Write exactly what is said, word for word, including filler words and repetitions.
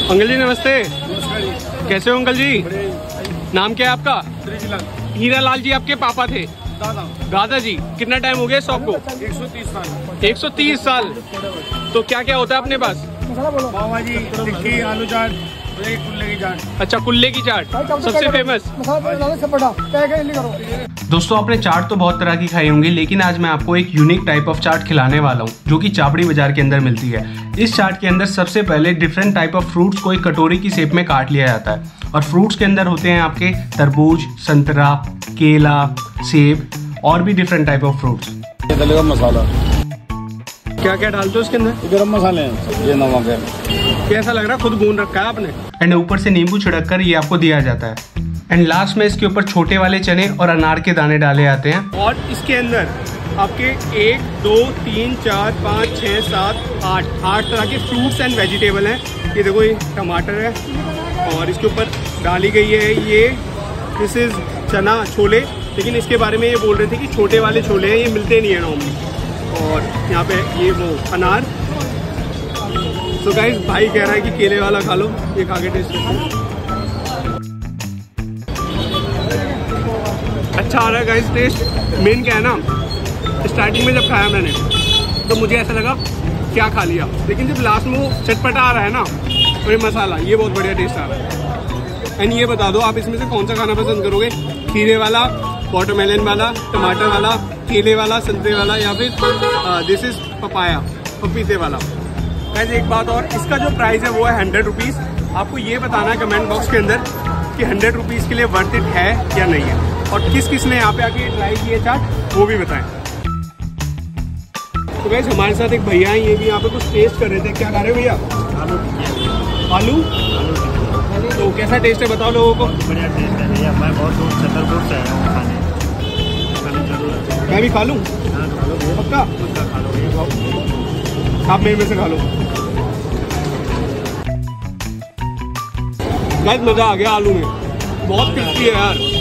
Uncle जी नमस्ते। कैसे हो अंकल जी? नाम क्या है आपका? हीरा लाल जी आपके पापा थे? दादा जी। कितना टाइम हो गया शॉप को? एक सौ तीस साल। एक सौ तीस साल। तो क्या क्या होता है अपने पास? पाव भाजी, टिक्की, आलू चाट, कुल्ले की चाट। अच्छा, कुल्ले की चाट सबसे फेमस। दोस्तों आपने चाट तो बहुत तरह की खाई होंगी, लेकिन आज मैं आपको एक यूनिक टाइप ऑफ चाट खिलाने वाला हूँ जो कि चापड़ी बाजार के अंदर मिलती है। इस चाट के अंदर सबसे पहले डिफरेंट टाइप ऑफ फ्रूट्स को एक कटोरी की शेप में काट लिया जाता है और फ्रूट्स के अंदर होते हैं आपके तरबूज, संतरा, केला, सेब और भी डिफरेंट टाइप ऑफ फ्रूट्स। ये डलेगा मसाला। क्या क्या डालते हो इसके अंदर? गरम मसाले हैं, ये नमक है। कैसा लग रहा है? खुद गूंद रखा है आपने। एंड ऊपर से नींबू छिड़क कर ये आपको दिया जाता है। एंड लास्ट में इसके ऊपर छोटे वाले चने और अनार के दाने डाले जाते हैं। और इसके अंदर आपके एक दो तीन चार पाँच छः सात आठ आठ तरह के फ्रूट्स एंड वेजिटेबल हैं। ये देखो, ये टमाटर है और इसके ऊपर डाली गई है ये दिस इज चना छोले, लेकिन इसके बारे में ये बोल रहे थे कि छोटे वाले छोले हैं, ये मिलते नहीं है नॉर्मली। और यहाँ पे ये वो अनार। तो गाइस भाई कह रहा है कि केले वाला खा लो, ये खा के टेस्ट करते। अच्छा आ रहा है गाइस टेस्ट। मेन क्या है ना, स्टार्टिंग में जब खाया मैंने तो मुझे ऐसा लगा क्या खा लिया, लेकिन जब लास्ट में वो चटपटा आ रहा है ना और ये मसाला, ये बहुत बढ़िया टेस्ट आ रहा है। एंड ये बता दो आप इसमें से कौन सा खाना पसंद करोगे? खीरे वाला, वाटरमेलन वाला, टमाटर वाला, केले वाला, संतरे वाला, या फिर दिस इज पपाया, पपीते वाला। गाइस एक बात और, इसका जो प्राइस है वो है हंड्रेड रुपीज़। आपको ये बताना है कमेंट बॉक्स के अंदर कि हंड्रेड रुपीज़ के लिए वर्थ इट है या नहीं है, और किस किस ने यहाँ पे आके ट्राई किए चाट वो भी बताएं। तो गाइस हमारे साथ एक भैया हैं, ये भी यहाँ पे कुछ टेस्ट कर रहे थे। क्या खा रहे हो भैया? आलू। आलू तो कैसा टेस्ट है बताओ लोगों को? बढ़िया टेस्ट है भैया, मैं बहुत दूर छतरपुर से आया हूँ खाने। मैं भी खा लूँ? पक्का? आप मेरे में से खा लो। गाइस मज़ा आ गया आलू में, बहुत क्रिस्पी है यार।